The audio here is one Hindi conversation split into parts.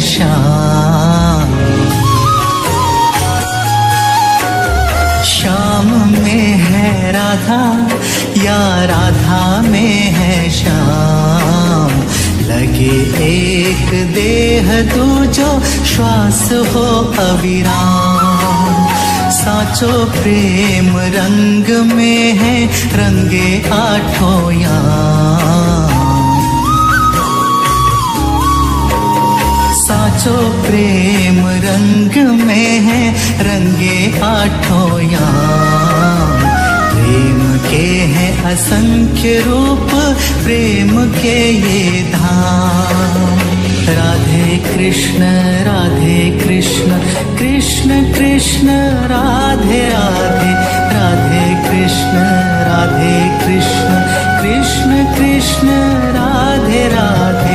श्याम। श्याम में है राधा या राधा में है श्याम। लगे एक देह दूजो श्वास हो अविराम। साचो प्रेम रंग में है रंगे आठों याम। साचो प्रेम रंग में है रंगे आठों याम। प्रेम के हैं असंख्य रूप प्रेम के ये धाम। राधे कृष्ण कृष्ण कृष्ण राधे राधे। राधे कृष्ण कृष्ण कृष्ण राधे राधे।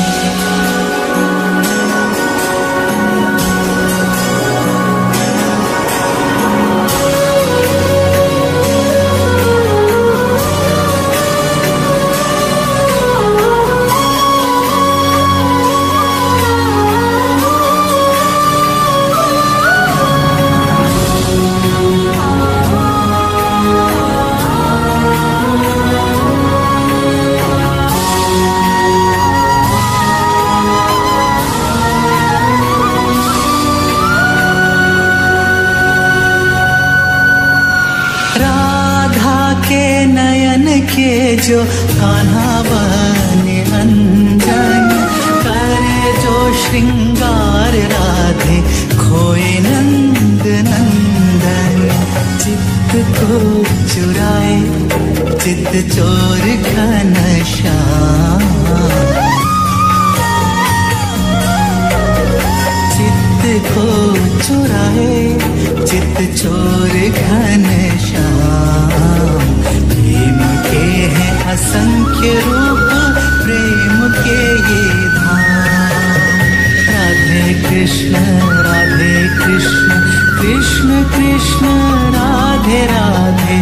जो कान्हा बने अंजन करे जो श्रृंगार राधे खोए नंद नंदन। चित्त को चुराए चित्त चोर घनश्याम। चित्त को चुराए चित्त चोर घनश्याम। प्रेम के हैं असंख्य रूप प्रेम के ये धाम। राधे कृष्ण कृष्ण कृष्ण राधे राधे।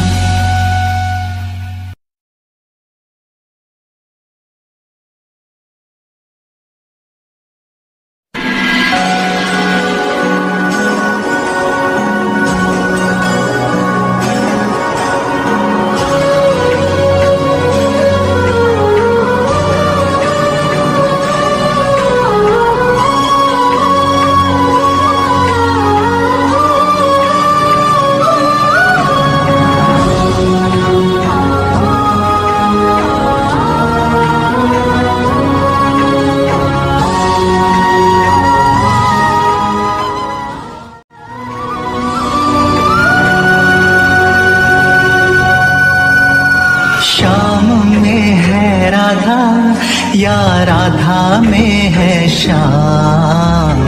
या राधा में है श्याम।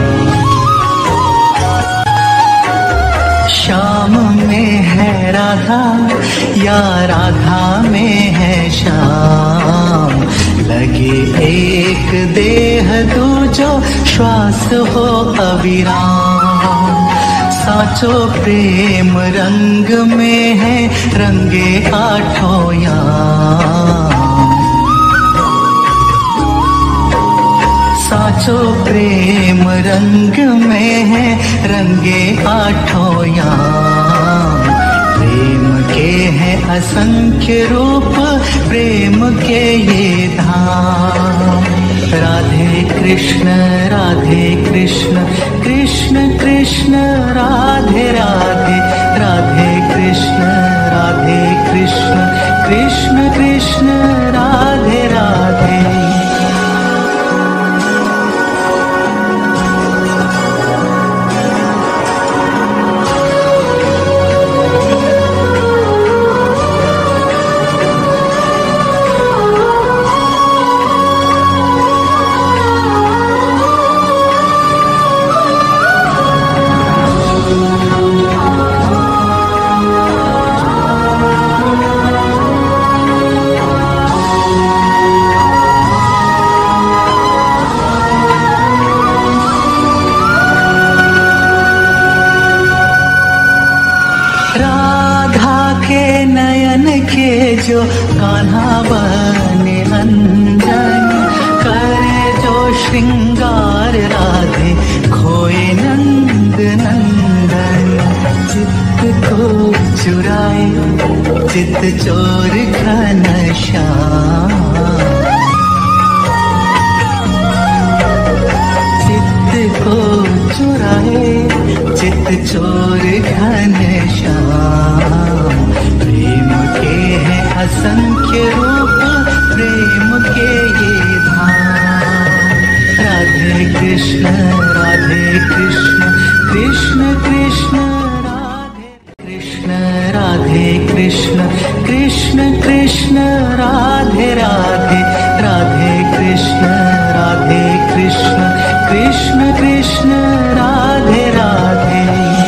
श्याम में है राधा या राधा में है श्याम। लगे एक देह दूजो श्वास हो अविराम। साचो प्रेम रंग में है रंगे आठों याम। साचो प्रेम रंग में है रंगे आठों याम। प्रेम के हैं असंख्य रूप प्रेम के ये धाम। राधे कृष्ण कृष्ण कृष्ण राधे राधे। राधे कृष्ण कृष्ण कृष्ण राधे राधे। जो कान्हा बने अंजन करे जो श्रृंगार श्रृंगार राधे खोए नंद नंदन। चित्त को चुराए चित्त चोर घनश्याम। चित्त को चुराए चित्त चोर घनश्याम। प्रेम के हैं असंख्य रूप प्रेम के ये धाम। राधे कृष्ण कृष्ण कृष्ण राधे कृष्ण राधे कृष्ण कृष्ण कृष्ण राधे राधे। राधे कृष्ण कृष्ण कृष्ण राधे राधे।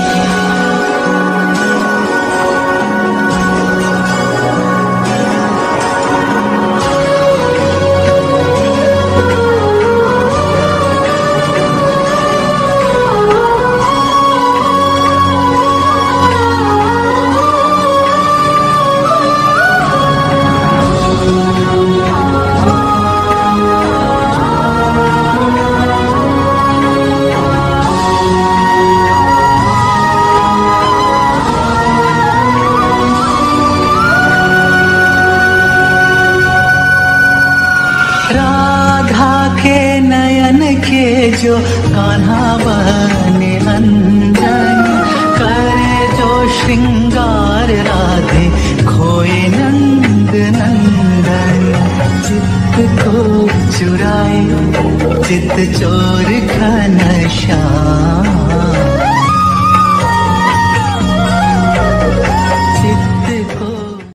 जो कान्हा बने अंजन करे जो श्रृंगार राधे खोए नंद नंदन। चित्त को चुराए चित्त चोर घनश्याम।